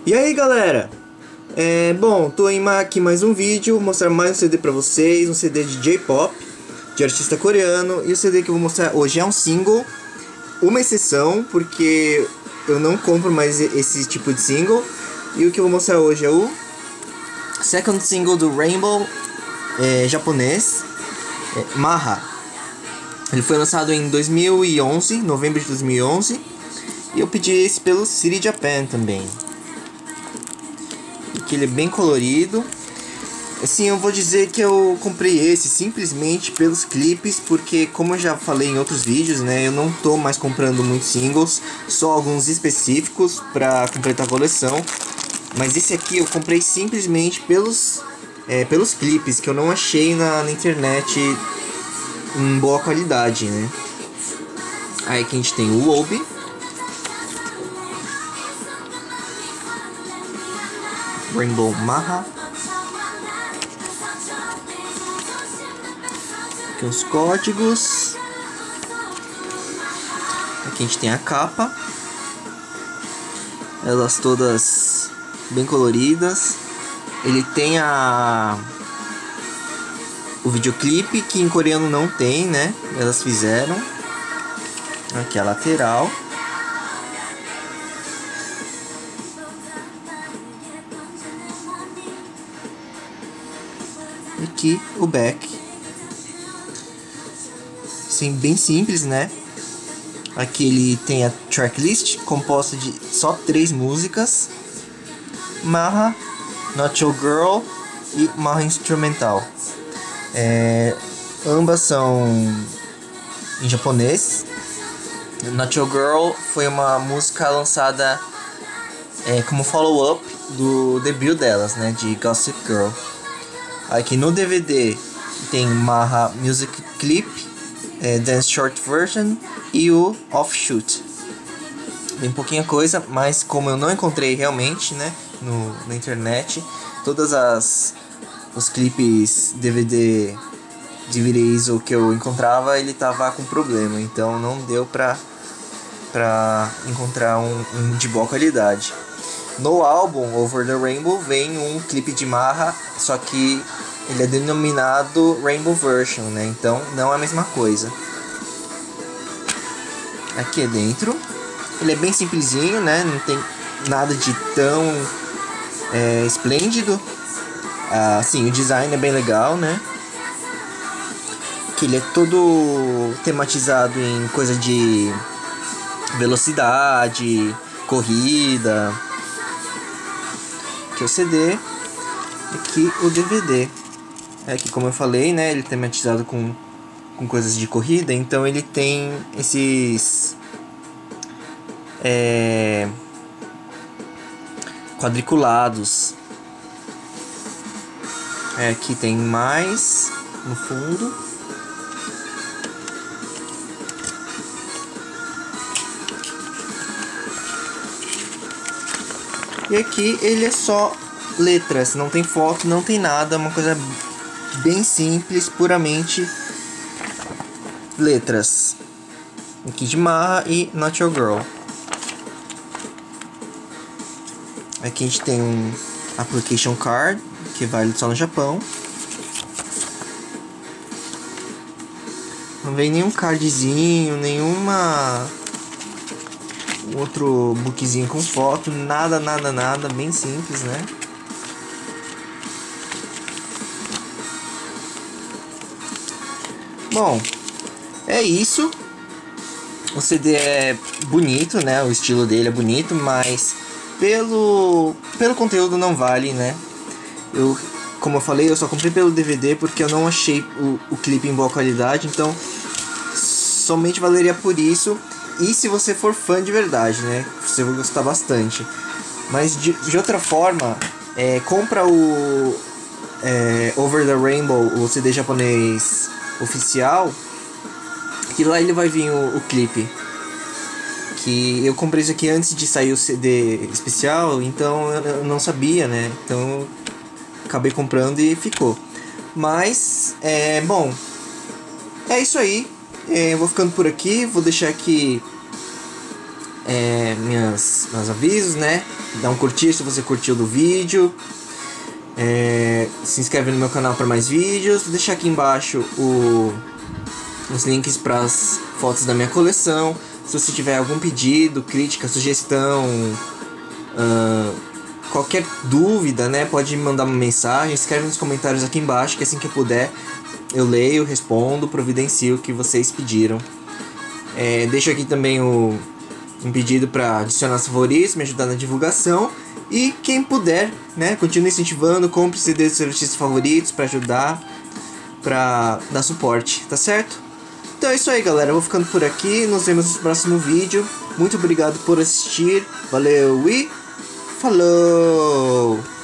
E aí galera, bom, tô aqui mais um vídeo, vou mostrar mais um CD pra vocês, um CD de J-Pop, de artista coreano. E o CD que eu vou mostrar hoje é um single, uma exceção, porque eu não compro mais esse tipo de single. E o que eu vou mostrar hoje é o second single do Rainbow, japonês, Maha. Ele foi lançado em 2011, novembro de 2011, e eu pedi esse pelo City Japan também. Que ele é bem colorido. Assim, eu vou dizer que eu comprei esse simplesmente pelos clipes, porque como eu já falei em outros vídeos, né, eu não tô mais comprando muitos singles, só alguns específicos pra completar a coleção. Mas esse aqui eu comprei simplesmente pelos clipes, que eu não achei na internet em boa qualidade, né. Aí aqui a gente tem o Obi, Rainbow Maha. Aqui os códigos. Aqui a gente tem a capa. Elas todas bem coloridas. Ele tem o videoclipe, que em coreano não tem, né? Elas fizeram. Aqui a lateral. Aqui o back, sim, bem simples, né? Aqui ele tem a tracklist composta de só 3 músicas: Maha, Not Your Girl e Maha Instrumental. Ambas são em japonês. Not Your Girl foi uma música lançada como follow-up do debut delas, né, de Gossip Girl. Aqui no DVD tem Maha Music Clip, Dance Short Version e o Offshoot. Bem pouquinha coisa, mas como eu não encontrei realmente, né, na internet, os clipes DVD de Vireizo que eu encontrava, ele tava com problema, então não deu pra encontrar um de boa qualidade. No álbum Over the Rainbow vem um clipe de Maha, só que ele é denominado Rainbow Version, né? Então não é a mesma coisa. Aqui é dentro. Ele é bem simplesinho, né? Não tem nada de tão esplêndido. Sim, o design é bem legal, né? Que ele é todo tematizado em coisa de velocidade, corrida. Aqui o CD, aqui o DVD. Aqui, como eu falei, né, ele é tematizado com coisas de corrida, então ele tem esses quadriculados. Aqui tem mais no fundo. E aqui ele é só letras, não tem foto, não tem nada, uma coisa bem simples, puramente letras. Aqui de Maha e Not Your Girl. Aqui a gente tem um application card, que vale só no Japão. Não vem nenhum cardzinho, outro bookzinho com foto, nada, bem simples, né? Bom, é isso. O CD é bonito, né? O estilo dele é bonito, mas pelo conteúdo não vale, né? Como eu falei, eu só comprei pelo DVD porque eu não achei o clipe em boa qualidade, então somente valeria por isso. E se você for fã de verdade, né? Você vai gostar bastante. Mas de outra forma, compra o Over the Rainbow, o CD japonês oficial, que lá ele vai vir o clipe. Que eu comprei isso aqui antes de sair o CD especial, então eu não sabia, né? Então acabei comprando e ficou. Mas, bom, é isso aí. Eu vou ficando por aqui, vou deixar aqui meus avisos, né? Dá um curtir se você curtiu do vídeo. Se inscreve no meu canal para mais vídeos. Vou deixar aqui embaixo os links para as fotos da minha coleção. Se você tiver algum pedido, crítica, sugestão, qualquer dúvida, né, pode me mandar uma mensagem. Escreve nos comentários aqui embaixo, que assim que eu puder eu leio, respondo, providencio o que vocês pediram. Deixo aqui também um pedido para adicionar os favoritos, me ajudar na divulgação. E quem puder, né, continue incentivando, compre CD dos seus artistas favoritos para ajudar, para dar suporte, tá certo? Então é isso aí, galera, eu vou ficando por aqui, nos vemos no próximo vídeo. Muito obrigado por assistir, valeu e falou!